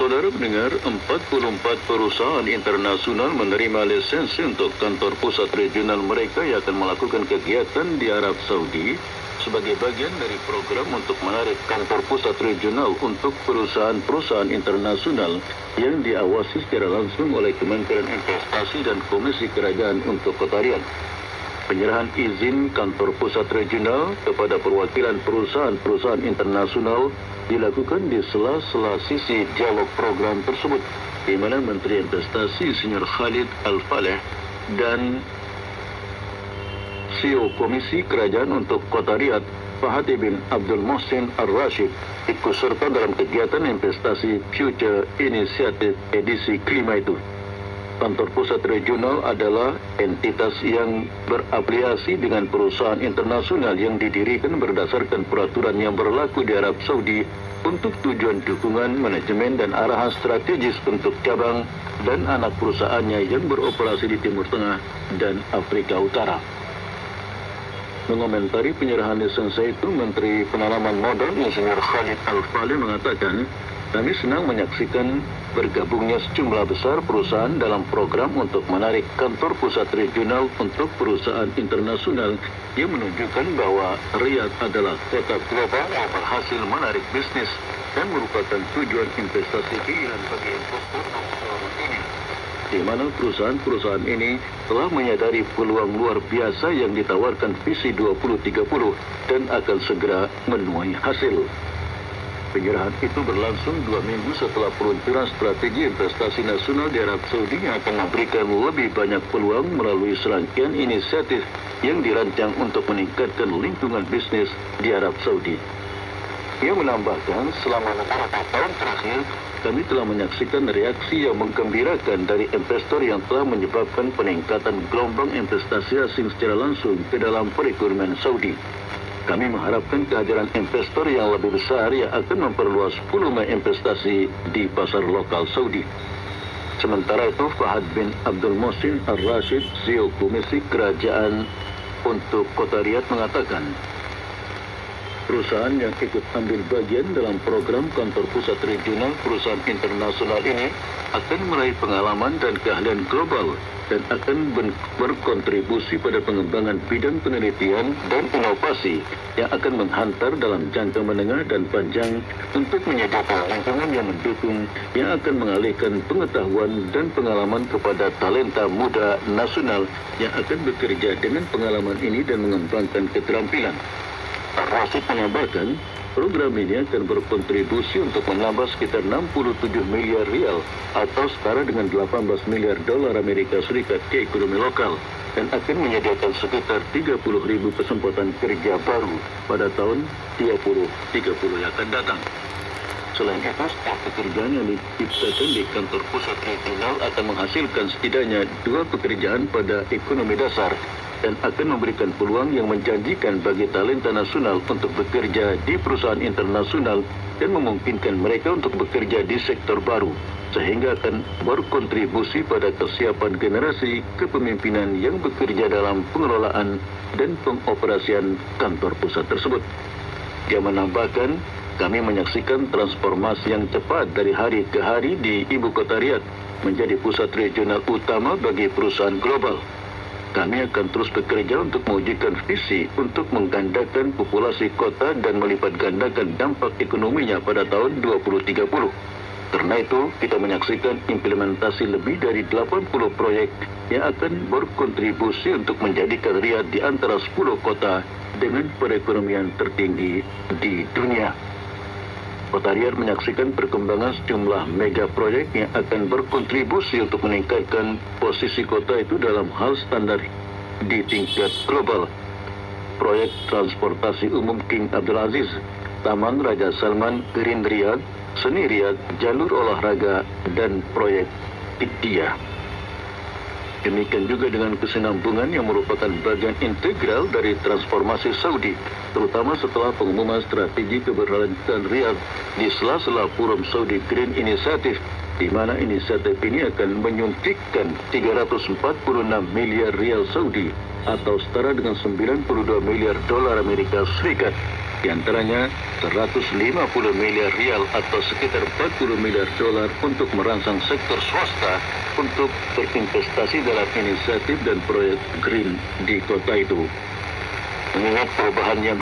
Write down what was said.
Saudara pendengar, 44 perusahaan internasional menerima lisensi untuk kantor pusat regional mereka yang akan melakukan kegiatan di Arab Saudi sebagai bagian dari program untuk menarik kantor pusat regional untuk perusahaan-perusahaan internasional yang diawasi secara langsung oleh Kementerian Investasi dan Komisi Kerajaan untuk Kota Riyadh. Penyerahan izin kantor pusat regional kepada perwakilan perusahaan-perusahaan internasional dilakukan di sela-sela sisi dialog program tersebut, di mana Menteri Investasi Senior Khalid Al-Faleh dan CEO Komisi Kerajaan untuk Kota Riyadh Fahad bin Abdul Mohsin Ar-Rashid ikut serta dalam kegiatan investasi Future Initiative edisi kelima itu. Kantor pusat regional adalah entitas yang berafiliasi dengan perusahaan internasional yang didirikan berdasarkan peraturan yang berlaku di Arab Saudi untuk tujuan dukungan manajemen dan arahan strategis untuk cabang dan anak perusahaannya yang beroperasi di Timur Tengah dan Afrika Utara. Mengomentari penyerahan lisensi itu, Menteri Penanaman Modal Insinyur Khalid Al-Faleh mengatakan, kami senang menyaksikan bergabungnya sejumlah besar perusahaan dalam program untuk menarik kantor pusat regional untuk perusahaan internasional yang menunjukkan bahwa Riyadh adalah kota global yang berhasil menarik bisnis dan merupakan tujuan investasi pilihan bagi investor ini, di mana perusahaan-perusahaan ini telah menyadari peluang luar biasa yang ditawarkan visi 2030 dan akan segera menuai hasil. Penyerahan itu berlangsung 2 minggu setelah peluncuran strategi investasi nasional di Arab Saudi yang akan memberikan lebih banyak peluang melalui serangkaian inisiatif yang dirancang untuk meningkatkan lingkungan bisnis di Arab Saudi. Ia menambahkan, selama beberapa tahun terakhir, kami telah menyaksikan reaksi yang menggembirakan dari investor yang telah menyebabkan peningkatan gelombang investasi asing secara langsung ke dalam perekonomian Saudi. Kami mengharapkan kehadiran investor yang lebih besar yang akan memperluas volume investasi di pasar lokal Saudi. Sementara itu, Fahad bin Abdul Mohsin Ar-Rashid, CEO Komisi Kerajaan untuk Kota Riyadh mengatakan, perusahaan yang ikut ambil bagian dalam program kantor pusat regional perusahaan internasional ini akan meraih pengalaman dan keahlian global dan akan berkontribusi pada pengembangan bidang penelitian dan inovasi yang akan menghantar dalam jangka menengah dan panjang untuk menyediakan lingkungan yang mendukung yang akan mengalihkan pengetahuan dan pengalaman kepada talenta muda nasional yang akan bekerja dengan pengalaman ini dan mengembangkan keterampilan. Ar-Rashid menambahkan, program ini akan berkontribusi untuk menambah sekitar 67 miliar rial atau setara dengan 18 miliar dolar Amerika Serikat ke ekonomi lokal dan akan menyediakan sekitar 30.000 kesempatan kerja baru pada tahun 2030 yang akan datang. Selain itu, setiap pekerjaan yang diciptakan di kantor pusat regional akan menghasilkan setidaknya 2 pekerjaan pada ekonomi dasar dan akan memberikan peluang yang menjanjikan bagi talenta nasional untuk bekerja di perusahaan internasional dan memungkinkan mereka untuk bekerja di sektor baru, sehingga akan berkontribusi pada kesiapan generasi kepemimpinan yang bekerja dalam pengelolaan dan pengoperasian kantor pusat tersebut. Dia menambahkan, kami menyaksikan transformasi yang cepat dari hari ke hari di Ibu Kota Riyadh menjadi pusat regional utama bagi perusahaan global. Kami akan terus bekerja untuk mewujudkan visi untuk menggandakan populasi kota dan melipat gandakan dampak ekonominya pada tahun 2030. Karena itu, kita menyaksikan implementasi lebih dari 80 proyek yang akan berkontribusi untuk menjadikan Riyadh di antara 10 kota dengan perekonomian tertinggi di dunia. Kota Riyadh menyaksikan perkembangan sejumlah mega proyek yang akan berkontribusi untuk meningkatkan posisi kota itu dalam hal standar di tingkat global. Proyek transportasi umum King Abdul Aziz, Taman Raja Salman Green Riyadh, Seni Riyadh, jalur olahraga, dan proyek Iddia. Demikian juga dengan kesinambungan yang merupakan bagian integral dari transformasi Saudi, terutama setelah pengumuman strategi keberlanjutan Riyadh di sela-sela Forum Saudi Green Initiative di mana inisiatif ini akan menyuntikkan 346 miliar rial Saudi atau setara dengan 92 miliar dolar Amerika Serikat. Di antaranya 150 miliar rial atau sekitar 40 miliar dolar untuk merangsang sektor swasta untuk berinvestasi dalam inisiatif dan proyek green di kota itu. Mengingat perubahan yang